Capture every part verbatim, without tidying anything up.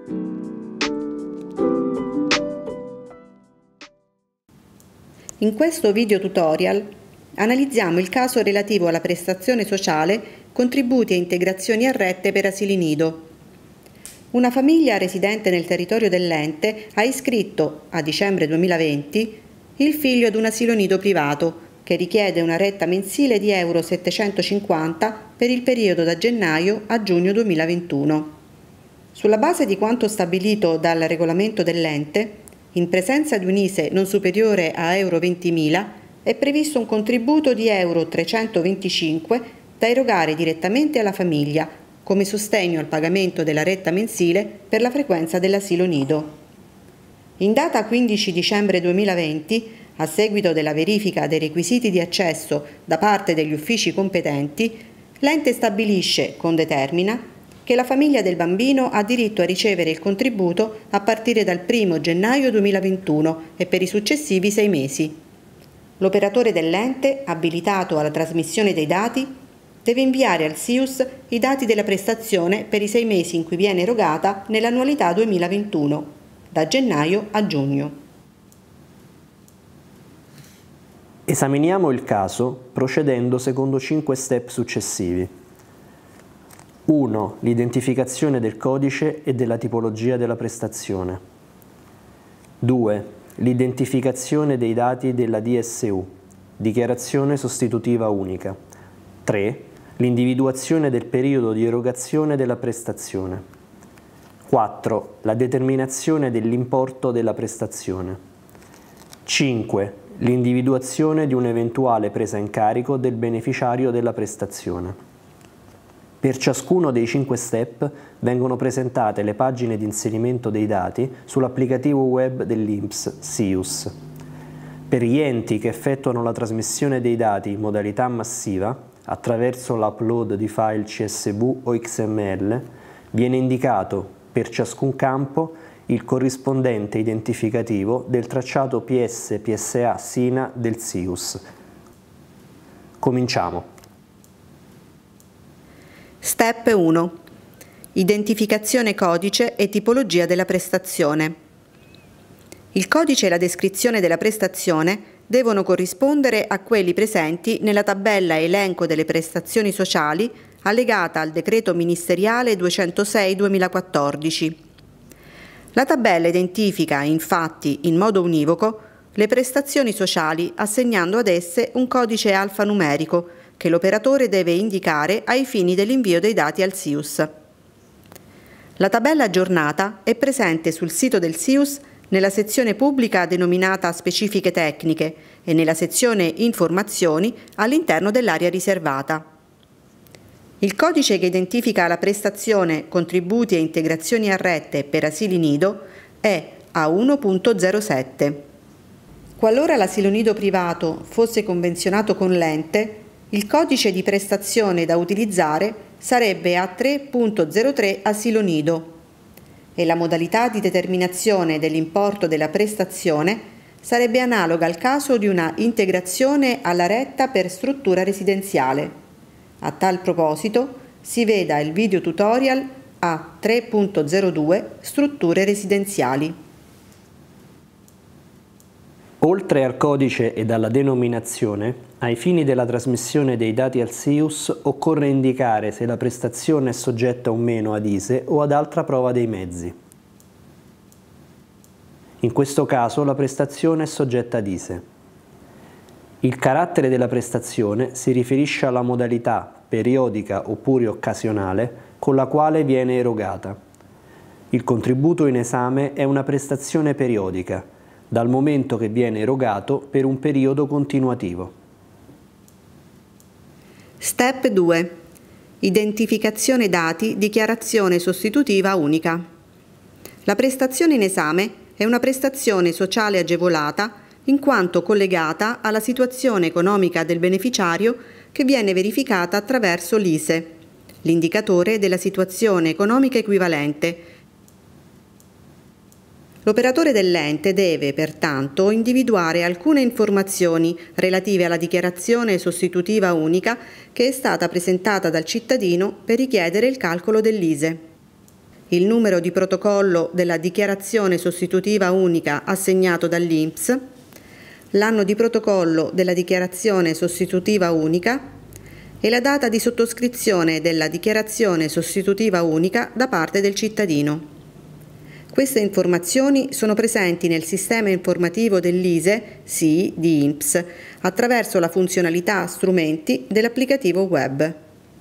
In questo video tutorial analizziamo il caso relativo alla prestazione sociale contributi e integrazioni a rette per asili nido. Una famiglia residente nel territorio dell'ente ha iscritto, a dicembre duemilaventi, il figlio ad un asilo nido privato che richiede una retta mensile di euro settecentocinquanta per il periodo da gennaio a giugno duemilaventuno. Sulla base di quanto stabilito dal regolamento dell'ente, in presenza di un I S E E non superiore a euro ventimila, è previsto un contributo di euro trecentoventicinque da erogare direttamente alla famiglia come sostegno al pagamento della retta mensile per la frequenza dell'asilo nido. In data quindici dicembre duemilaventi, a seguito della verifica dei requisiti di accesso da parte degli uffici competenti, l'ente stabilisce, con determina, che la famiglia del bambino ha diritto a ricevere il contributo a partire dal primo gennaio duemilaventuno e per i successivi sei mesi. L'operatore dell'ente, abilitato alla trasmissione dei dati, deve inviare al S I U S i dati della prestazione per i sei mesi in cui viene erogata nell'annualità duemilaventuno, da gennaio a giugno. Esaminiamo il caso procedendo secondo cinque step successivi. uno. L'identificazione del codice e della tipologia della prestazione. due. L'identificazione dei dati della D S U, dichiarazione sostitutiva unica. tre. L'individuazione del periodo di erogazione della prestazione. quattro. La determinazione dell'importo della prestazione. cinque. L'individuazione di un'eventuale presa in carico del beneficiario della prestazione. Per ciascuno dei cinque step vengono presentate le pagine di inserimento dei dati sull'applicativo web dell'I N P S S I U S. Per gli enti che effettuano la trasmissione dei dati in modalità massiva, attraverso l'upload di file C S V o X M L, viene indicato per ciascun campo il corrispondente identificativo del tracciato P S P S A S I N A del S I U S. Cominciamo. Step uno. Identificazione codice e tipologia della prestazione. Il codice e la descrizione della prestazione devono corrispondere a quelli presenti nella tabella elenco delle prestazioni sociali allegata al decreto ministeriale duecentosei duemilaquattordici. La tabella identifica, infatti, in modo univoco le prestazioni sociali assegnando ad esse un codice alfanumerico che l'operatore deve indicare ai fini dell'invio dei dati al S I U S. La tabella aggiornata è presente sul sito del S I U S nella sezione pubblica denominata Specifiche tecniche e nella sezione Informazioni all'interno dell'area riservata. Il codice che identifica la prestazione Contributi e integrazioni a rette per asili nido è A uno punto zero sette. Qualora l'asilo nido privato fosse convenzionato con l'ente, il codice di prestazione da utilizzare sarebbe A tre punto zero tre asilo nido e la modalità di determinazione dell'importo della prestazione sarebbe analoga al caso di una integrazione alla retta per struttura residenziale. A tal proposito si veda il video tutorial A tre punto zero due strutture residenziali. Oltre al codice ed alla denominazione, ai fini della trasmissione dei dati al S I U S occorre indicare se la prestazione è soggetta o meno ad I S E E o ad altra prova dei mezzi. In questo caso la prestazione è soggetta ad I S E E. Il carattere della prestazione si riferisce alla modalità periodica oppure occasionale con la quale viene erogata. Il contributo in esame è una prestazione periodica, dal momento che viene erogato per un periodo continuativo. Step due. Identificazione dati, dichiarazione sostitutiva unica. La prestazione in esame è una prestazione sociale agevolata in quanto collegata alla situazione economica del beneficiario che viene verificata attraverso l'I S E E, l'indicatore della situazione economica equivalente. L'operatore dell'ente deve, pertanto, individuare alcune informazioni relative alla dichiarazione sostitutiva unica che è stata presentata dal cittadino per richiedere il calcolo dell'I S E E. il numero di protocollo della dichiarazione sostitutiva unica assegnato dall'I N P S, l'anno di protocollo della dichiarazione sostitutiva unica e la data di sottoscrizione della dichiarazione sostitutiva unica da parte del cittadino. Queste informazioni sono presenti nel sistema informativo dell'I S E S I di I N P S attraverso la funzionalità strumenti dell'applicativo web.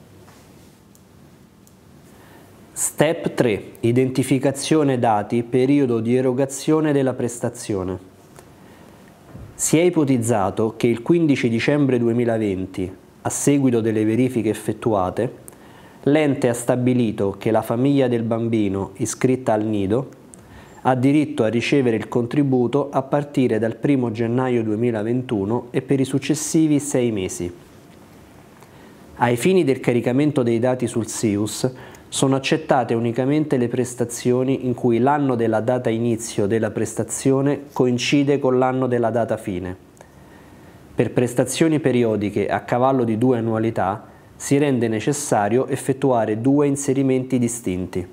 Step tre. Identificazione dati, periodo di erogazione della prestazione. Si è ipotizzato che il quindici dicembre duemilaventi, a seguito delle verifiche effettuate, l'ente ha stabilito che la famiglia del bambino iscritta al nido ha diritto a ricevere il contributo a partire dal primo gennaio duemilaventuno e per i successivi sei mesi. Ai fini del caricamento dei dati sul S I U S sono accettate unicamente le prestazioni in cui l'anno della data inizio della prestazione coincide con l'anno della data fine. Per prestazioni periodiche a cavallo di due annualità si rende necessario effettuare due inserimenti distinti.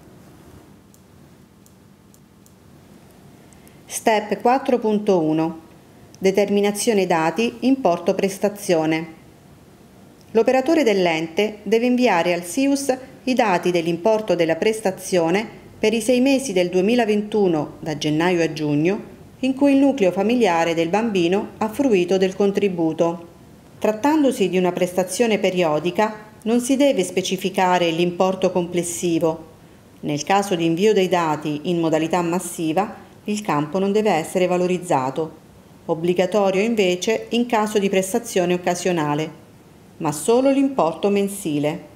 Step quattro punto uno. Determinazione dati, importo prestazione. L'operatore dell'ente deve inviare al S I U S i dati dell'importo della prestazione per i sei mesi del duemilaventuno, da gennaio a giugno, in cui il nucleo familiare del bambino ha fruito del contributo. Trattandosi di una prestazione periodica, non si deve specificare l'importo complessivo. Nel caso di invio dei dati in modalità massiva, il campo non deve essere valorizzato. Obbligatorio invece in caso di prestazione occasionale, ma solo l'importo mensile.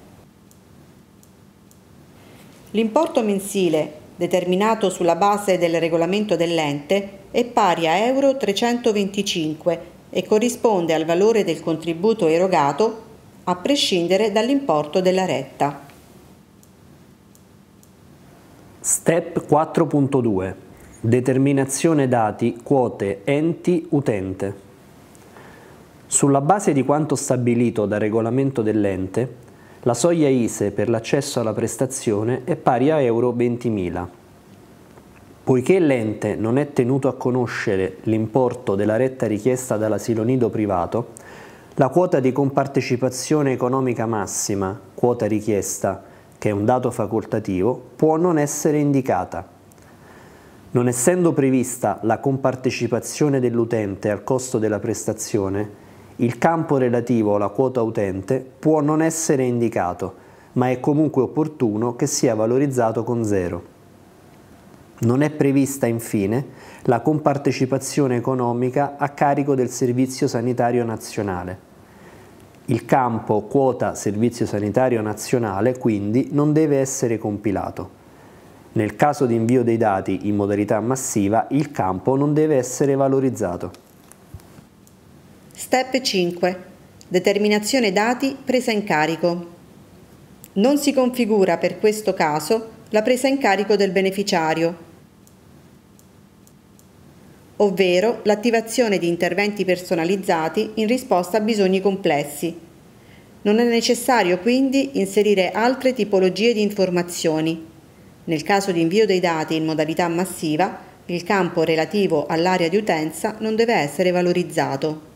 L'importo mensile, determinato sulla base del regolamento dell'ente, è pari a euro trecentoventicinque e corrisponde al valore del contributo erogato a prescindere dall'importo della retta. Step quattro punto due. Determinazione dati, quote, enti, utente. Sulla base di quanto stabilito dal regolamento dell'ente, la soglia I S E E per l'accesso alla prestazione è pari a euro ventimila. Poiché l'ente non è tenuto a conoscere l'importo della retta richiesta dall'asilo nido privato, la quota di compartecipazione economica massima, quota richiesta, che è un dato facoltativo, può non essere indicata. Non essendo prevista la compartecipazione dell'utente al costo della prestazione, il campo relativo alla quota utente può non essere indicato, ma è comunque opportuno che sia valorizzato con zero. Non è prevista infine la compartecipazione economica a carico del Servizio Sanitario Nazionale. Il campo quota Servizio Sanitario Nazionale quindi non deve essere compilato. Nel caso di invio dei dati in modalità massiva, il campo non deve essere valorizzato. Step cinque. Determinazione dati, presa in carico. Non si configura per questo caso la presa in carico del beneficiario, ovvero l'attivazione di interventi personalizzati in risposta a bisogni complessi. Non è necessario quindi inserire altre tipologie di informazioni. Nel caso di invio dei dati in modalità massiva, il campo relativo all'area di utenza non deve essere valorizzato.